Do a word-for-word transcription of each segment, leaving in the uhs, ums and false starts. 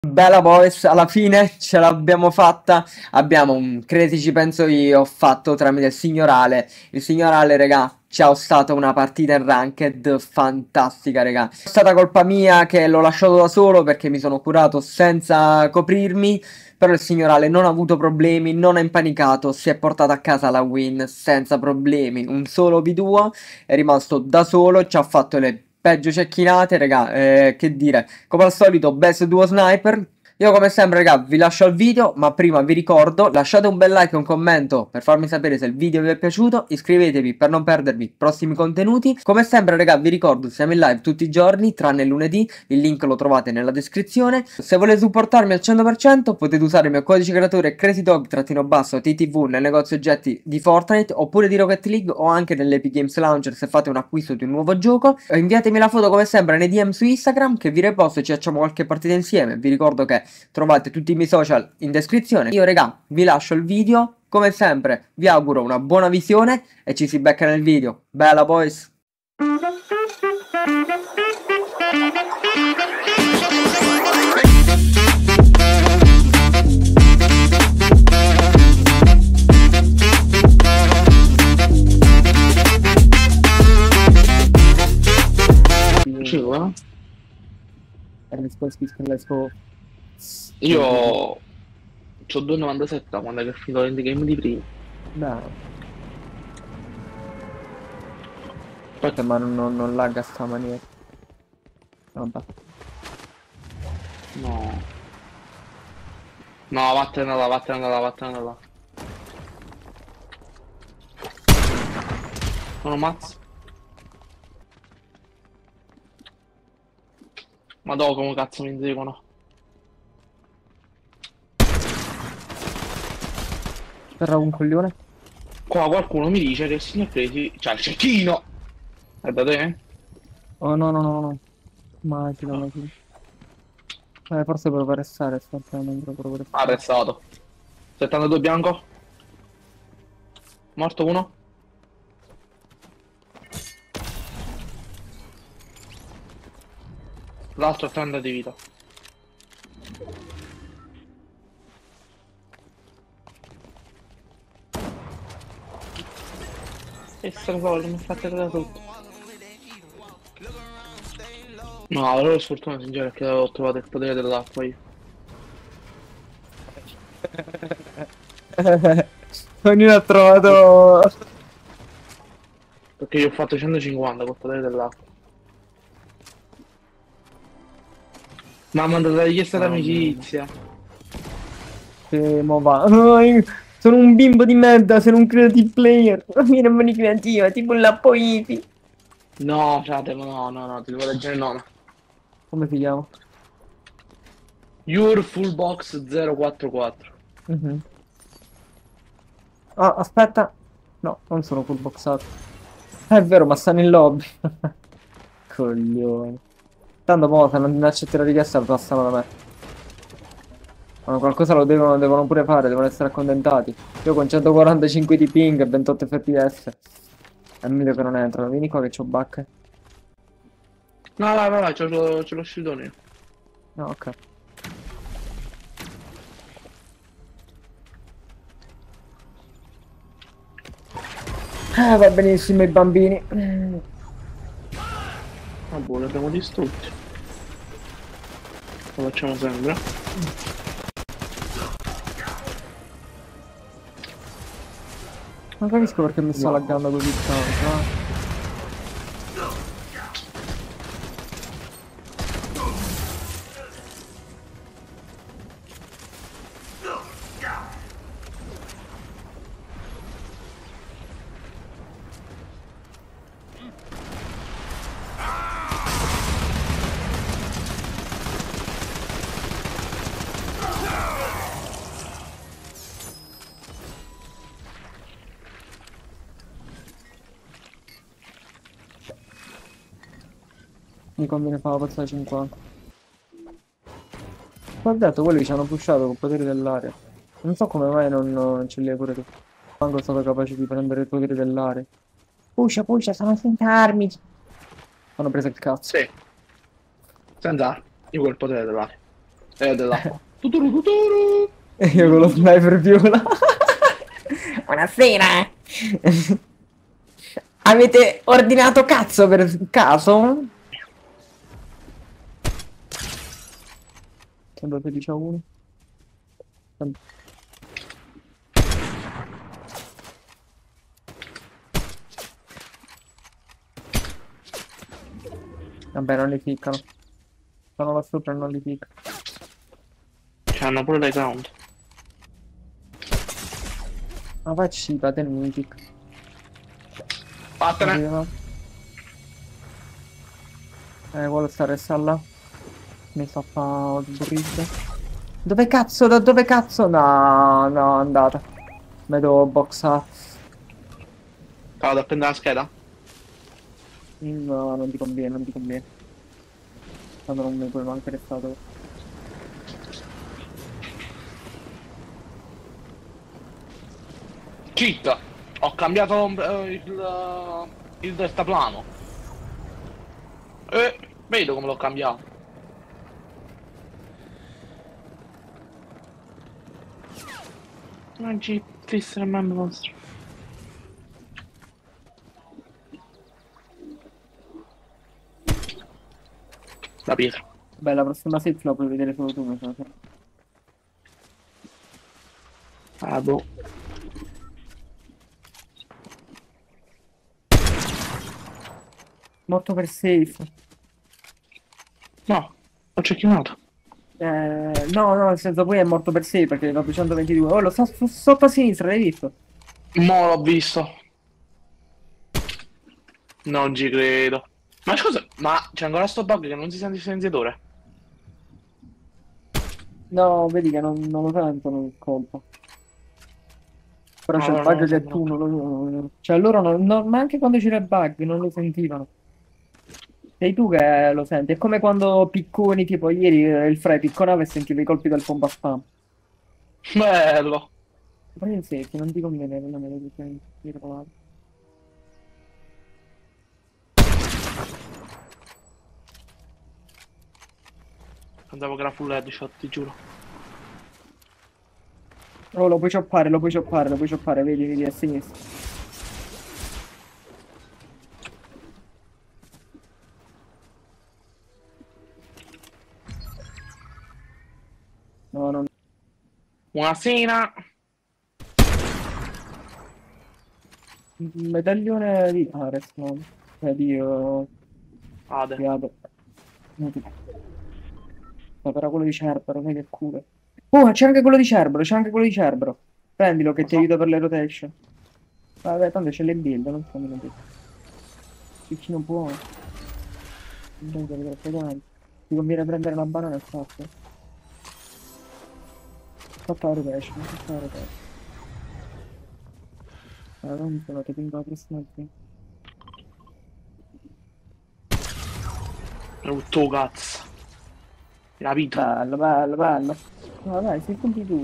Bella boys, alla fine ce l'abbiamo fatta. Abbiamo un critici, penso io, fatto tramite il signorale. Il signorale, regà, ci ha ostato una partita in ranked fantastica, regà. È stata colpa mia che l'ho lasciato da solo perché mi sono curato senza coprirmi. Però il signorale non ha avuto problemi, non ha impanicato, si è portato a casa la win senza problemi. Un solo v due, è rimasto da solo, ci ha fatto le peggio cecchinate, regà, eh, che dire. Come al solito, best duo sniper. Io come sempre, raga, vi lascio al video, ma prima vi ricordo, lasciate un bel like e un commento per farmi sapere se il video vi è piaciuto, iscrivetevi per non perdervi i prossimi contenuti. Come sempre, raga, vi ricordo, siamo in live tutti i giorni, tranne il lunedì, il link lo trovate nella descrizione. Se volete supportarmi al cento per cento, potete usare il mio codice creatore crazydog-t t v nel negozio oggetti di Fortnite, oppure di Rocket League, o anche nell'Epic Games Launcher se fate un acquisto di un nuovo gioco. Inviatemi la foto come sempre nei D M su Instagram, che vi reposto e ci facciamo qualche partita insieme. Vi ricordo che trovate tutti i miei social in descrizione. Io, regà, vi lascio il video. Come sempre, vi auguro una buona visione e ci si becca nel video. Bella, boys! Io ho due virgola novantasette da quando è finito l'endgame di prima. Beh. Aspetta, ma non, non, non lagga sta maniera. Vabbè. No. No, vattene là, vattene là, vattene là. Sono mazzo. Ma dopo come cazzo mi inseguono? Terra un coglione. Qua qualcuno mi dice che il signor Presi c'ha il cecchino. È da te? Oh no no no no. Immagino, no. Eh, forse provo a restare, aspetta, non provo a restare. Arrestato. settantadue bianco. Morto uno. L'altro trenta di vita. E se ne mi fate da tutto. No, allora sfortuna sincera è che ho trovato il potere dell'acqua io. Ognuno ha trovato... Perché io ho fatto centocinquanta col potere dell'acqua. Ma ha mandato la richiesta d'amicizia. Sì, mo va. No, io sono un bimbo di merda, sono un creative player. Io non mi creativa, tipo un lappo hippie. No, frate, no, no, no, ti devo leggere il nome. Come si chiama? Your full box zero quattro quattro. Mm-hmm. Ah, aspetta. No, non sono full boxato. È vero, ma stanno in lobby. Coglione. Tanto mo, se non accetti la richiesta, passano da me. Ma qualcosa lo devono, devono pure fare, devono essere accontentati. Io con centoquarantacinque di ping e ventotto F P S. È meglio che non entrano. Vieni qua che c'ho bacche. No, vai, vai, vai, c'ho lo shieldone io. No, ok. Eh, va benissimo i bambini. Ah, boh, li abbiamo distrutti. Lo facciamo sempre. Non capisco perché mi sta No. laggando così tanto. Eh. Mi conviene fare la pozza da cinquanta. Ho detto, quelli ci hanno pushato con il potere dell'aria. Non so come mai non, non ce li hai pure tu. Manco è stato capace di prendere il potere dell'aria. Pusha, pusha, sono senza armi. Hanno preso il cazzo. Sì. Senza io quel potere dell'aria. E dell'acqua. Tuturu tuturu. E io con lo sniper viola. Buonasera. Avete ordinato cazzo per caso? Sono tredici a uno. Vabbè, non li ficcano. Sono là sopra e non li ficcano. C'hanno pure le count. Ma facci pater mythic. Vattene. Eh, quello sta restando là. Mi sta fa sburrito. Dove cazzo? Da dove cazzo? No, no, è andata. Mi devo boxare. Vado a prendere la scheda. No, non ti conviene, non ti conviene. Quando non mi puoi manco restato. Cheat! Ho cambiato eh, il, il deltaplano. E vedo come l'ho cambiato. Non ci fissa nemmeno il mostro. La pietra. Beh, la prossima set la puoi vedere solo tu, mi sa. Ah, boh. Morto per safe. No, ho cecchinato. Eh, no, no, nel senso poi è morto per safe perché da duecentoventidue. Oh, lo sta su- sotto a sinistra, l'hai visto? Mo' l'ho visto. Non ci credo. Ma scusa, ma c'è ancora sto bug che non si sente il silenziatore? No, vedi che non, non lo sentono il colpo. Però No, c'è il no, bug no, che no, tu no. non lo... Cioè loro non, non- ma anche quando c'era il bug non lo sentivano. Sei tu che lo senti. È come quando picconi, tipo ieri eh, il Frey picconava e sentiva i colpi del pompa spam. Bello. Ma in sé, non ti conviene rimanere tutto in giro. Pensavo che era full headshot, ti giuro. Oh, lo puoi choppare, lo puoi choppare, lo puoi choppare, vedi, vedi a sinistra. No, non... Buonasera. Medaglione di Ares, no. Eh, Dio... Ade. Fiato. Ma però quello di Cerbero, sai che culo. Oh, c'è anche quello di Cerbero, c'è anche quello di Cerbero. Prendilo che Lo ti so. aiuta per le rotation. Vabbè, tanto c'è le build, non so come dire. Piccino buono. Non devo vedere troppo tanto. Ti conviene prendere una banana e fatto. Fatto la rotation, fatto la rotation. Allora, non sono che tengo la prossima qui. Brutto cazzo. Capito? Bello, bello, bello. No, dai, sei punti tu.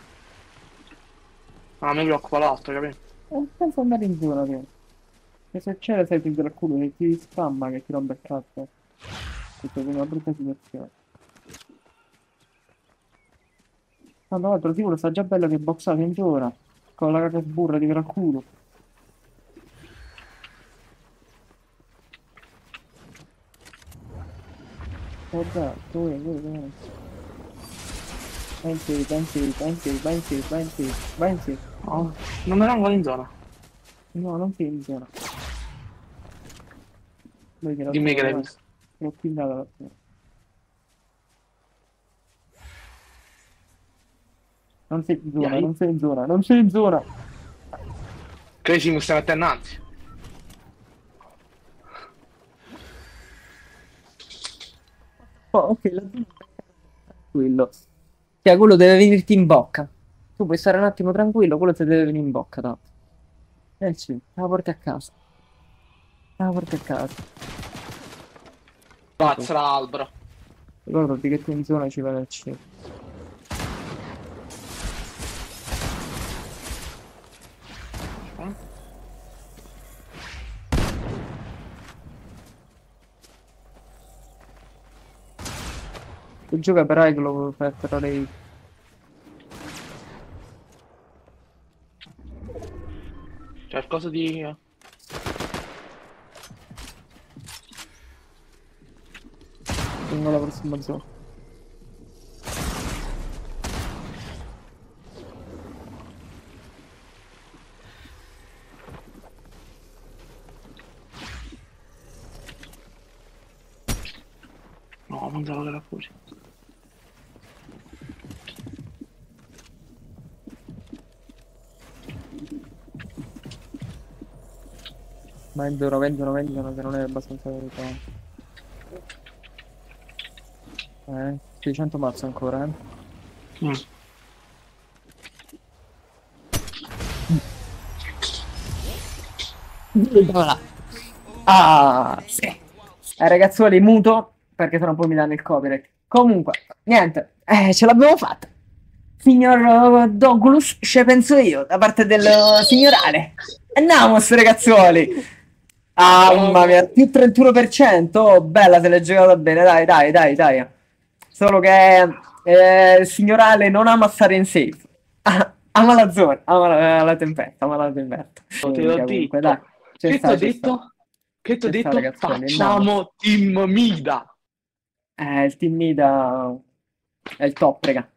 Ah, mi preoccupa l'altro, capito? Non penso andare in zona, che. E se c'era sei più del culo che ti spamma, che ti rompe il cazzo. Questa è una brutta situazione. Ma tra l'altro sicuro sta già bello che boxate in zona. Con la caca sburra di al culo. Oh già, dove, dove, dove? Vai in safe, vai in safe, vai in safe, vai in safe, vai in safe, vai in safe. Oh, non era ancora in zona. No, non sei in zona. Lui che la Dimmi che l'hai zona, visto. l'ho killata la zona. Non sei in zona, Dai. non sei in zona, non sei in zona. Crazy mi stai mettendo innanzi. Oh, ok, la zona è tranquillo. Cioè, quello deve venirti in bocca. Tu puoi stare un attimo tranquillo, quello ti deve venire in bocca, tanto. Eh sì, la porti a casa. La porti a casa. Pazza l'albero. Ricordati che tu in zona ci vai al cielo. Gioca per Iglo per Terrore. C'è qualcosa di... Tengo la prossima zona. No, pensavo che era fuori. Vendono, vendono, vendono, che non è abbastanza verità. Eh, seicento mazzo ancora, eh. Mm. Voilà. Ah, sì. Eh, ragazzuoli, muto, perché sennò poi mi danno il copyright. Comunque, niente, eh, ce l'abbiamo fatta. Signor uh, Douglas, ce penso io, da parte del uh, signorale. Andiamo, ragazzuoli. Ah, mamma mia, più trentuno per cento. Oh, bella, se l'è giocata bene. Dai, dai, dai, dai. Solo che eh, il signorale non ama stare in safe. Ah, ama la zona, ama la, la tempesta, ama la tempesta. Te l'ho Comunque, dai. detto. Ci Che ti sta, ho ci sta. detto? Che ti ho Ci sta, detto? ragazzuoli, andiamo. Facciamo Team Mida. Eh, il team Mida è il top, raga.